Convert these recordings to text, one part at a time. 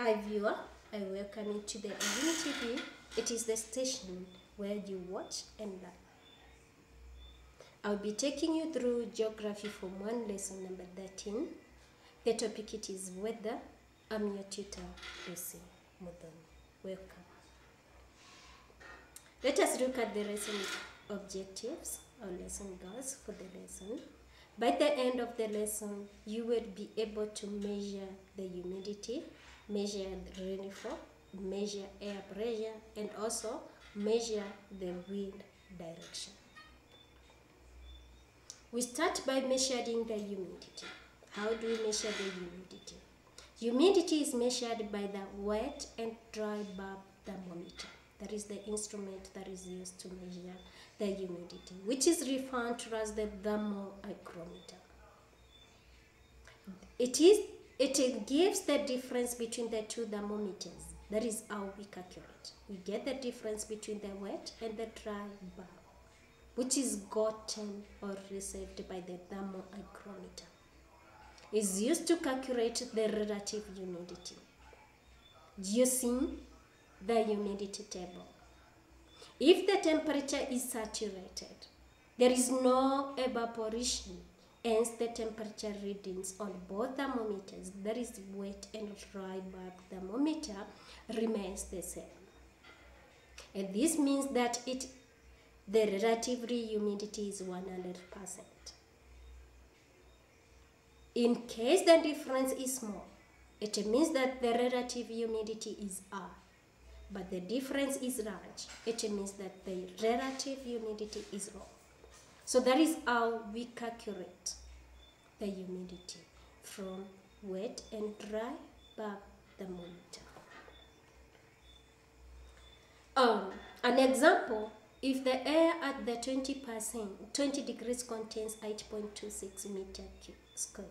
Hi viewer, I welcome you to the Elimu TV. It is the station where you watch and learn. I'll be taking you through Geography Form 1 lesson number 13. The topic it is weather. I'm your tutor, Lucy Mudoni. Welcome. Let us look at the lesson objectives or lesson goals for the lesson. By the end of the lesson, you will be able to measure the humidity, measure the rainfall, measure air pressure, and also measure the wind direction. We start by measuring the humidity. How do we measure the humidity? Humidity is measured by the wet and dry bulb thermometer. That is the instrument that is used to measure the humidity, which is referred to as the thermohygrometer. It gives the difference between the two thermometers. That is how we calculate. We get the difference between the wet and the dry bulb, which is gotten or received by the thermohygrometer. Is used to calculate the relative humidity using the humidity table. If the temperature is saturated, there is no evaporation, hence the temperature readings on both thermometers, that is wet and dry bulb thermometer, remains the same. And this means that the relative humidity is 100%. In case the difference is small, it means that the relative humidity is high. But the difference is large, it means that the relative humidity is low. So that is how we calculate the humidity from wet and dry bulb thermometer. An example, if the air at the 20 degrees contains 8.26 meter cube square,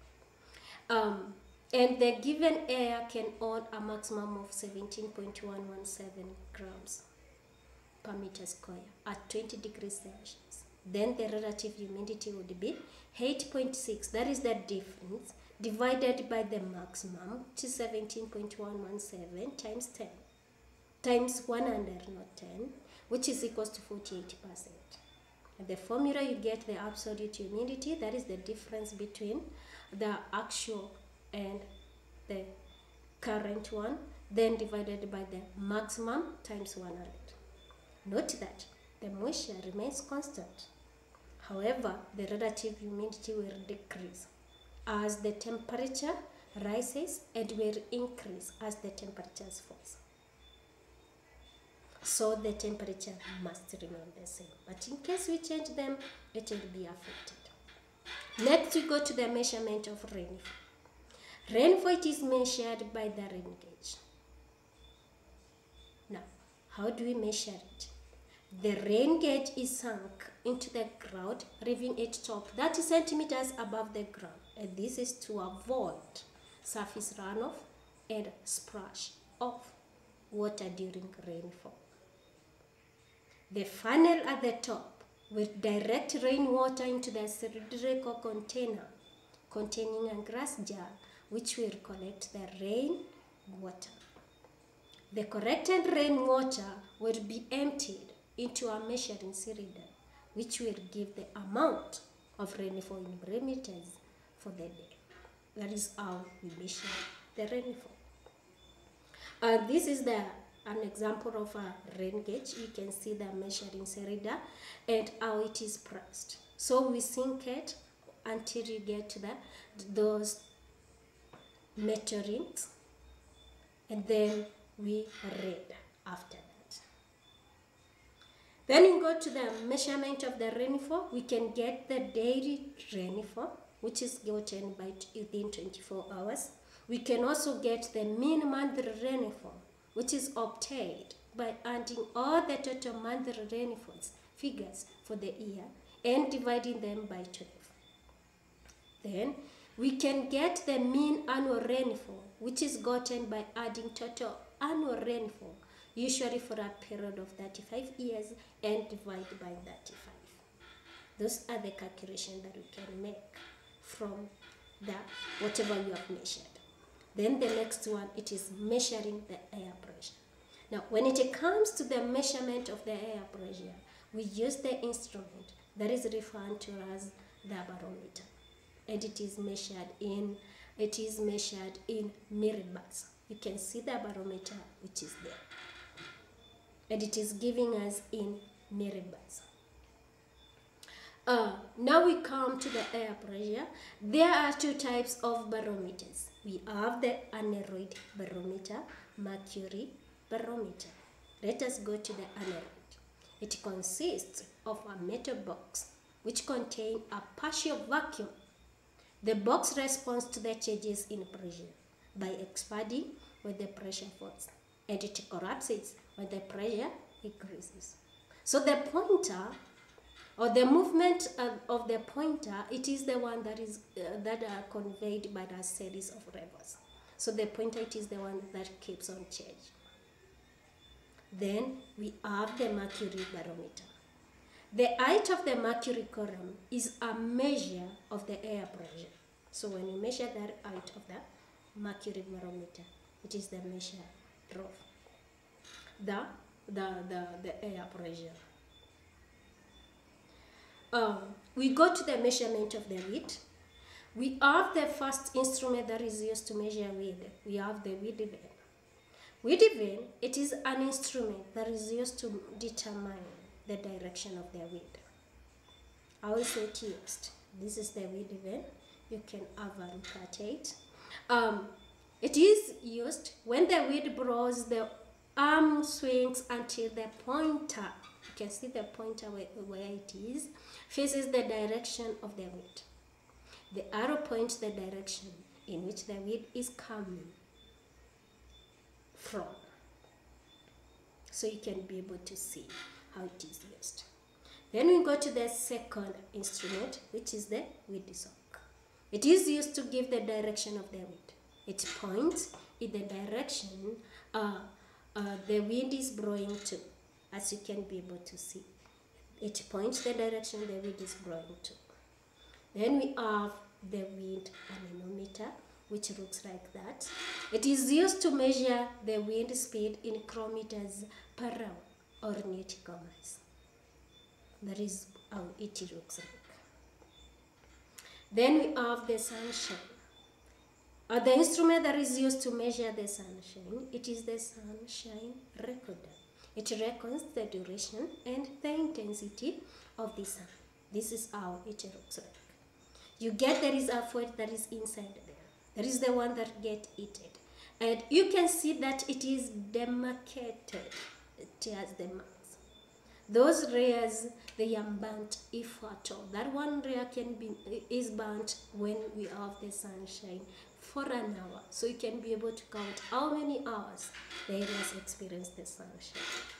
and the given air can hold a maximum of 17.117 grams per meter square at 20 degrees Celsius. Then the relative humidity would be 8.6, that is the difference, divided by the maximum, which is 17.117 times 10, times 100, not 10, which is equals to 48%. And the formula you get the absolute humidity, that is the difference between the actual and the current one, then divided by the maximum times 100. Note that the moisture remains constant. However, the relative humidity will decrease as the temperature rises and will increase as the temperature falls. So the temperature must remain the same. But in case we change them, it will be affected. Next, we go to the measurement of rainfall. Rainfall it is measured by the rain gauge. Now, how do we measure it? The rain gauge is sunk into the ground, leaving it top 30 centimeters above the ground. And this is to avoid surface runoff and splash of water during rainfall. The funnel at the top will direct rainwater into the cylindrical container containing a glass jar, which will collect the rain water. The collected rainwater will be emptied into a measuring cylinder, which will give the amount of rainfall in millimeters for the day. That is how we measure the rainfall. This is an example of a rain gauge. You can see the measuring cylinder and how it is pressed. So we sink it until you get to those metal rings, and then we read after that. Then we go to the measurement of the rainfall. We can get the daily rainfall, which is gotten by within 24 hours. We can also get the mean monthly rainfall, which is obtained by adding all the total monthly rainfall figures for the year and dividing them by 12. Then we can get the mean annual rainfall, which is gotten by adding total annual rainfall, usually for a period of 35 years, and divide by 35. Those are the calculations that we can make from whatever you have measured. Then the next one, it is measuring the air pressure. Now, when it comes to the measurement of the air pressure, we use the instrument that is referred to as the barometer, and it is measured in millibars. You can see the barometer which is there, and it is giving us in millibars. Now we come to the air pressure. There are two types of barometers. We have the aneroid barometer, mercury barometer. Let us go to the aneroid. It consists of a metal box which contains a partial vacuum. The box responds to the changes in pressure by expanding when the pressure falls, and it collapses when the pressure increases. So the pointer, or the movement of the pointer, it is the one that is that are conveyed by a series of levels. So the pointer, it is the one that keeps on change. Then we have the mercury barometer. The height of the mercury column is a measure of the air pressure. So when you measure the height of the mercury barometer, it is the measure of the air pressure. We go to the measurement of the width. We have the first instrument that is used to measure width. We have the width vane. Width vane, it is an instrument that is used to determine the direction of the wind. How is it used? This is the width vane. You can have a look at it. It is used when the wind blows, the arm swings until the pointer, you can see the pointer where it is, faces the direction of the wind. The arrow points the direction in which the wind is coming from. So you can be able to see how it is used. Then we go to the second instrument, which is the wind sock. It is used to give the direction of the wind. It points in the direction the wind is blowing to, as you can be able to see. It points the direction the wind is blowing to. Then we have the wind anemometer, which looks like that. It is used to measure the wind speed in kilometers per hour or nautical miles. That is how it looks like. Then we have the sunshine. The instrument that is used to measure the sunshine, it is the sunshine recorder. It records the duration and the intensity of the sun. This is how it looks like. You get there is a fluid that is inside there. That is the one that gets heated. And you can see that it is demarcated. It has the marks. Those rays, they are burnt if at all. That one ray is burnt when we have the sunshine for an hour. So you can be able to count how many hours the areas experience the sunshine.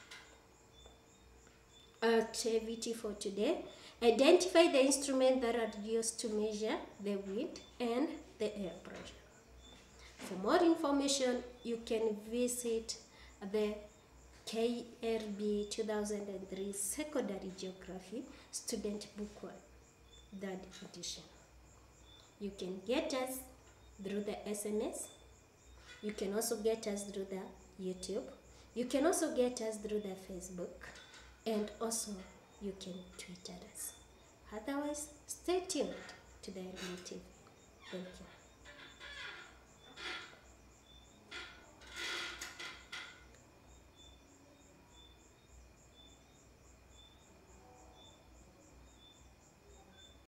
Activity for today. Identify the instruments that are used to measure the wind and the air pressure. For more information, you can visit the KRB 2003 Secondary Geography Student Book 1, 3rd edition. You can get us through the SMS. You can also get us through the YouTube. You can also get us through the Facebook. And also, you can tweet at us. Otherwise, stay tuned to the LB TV. Thank you.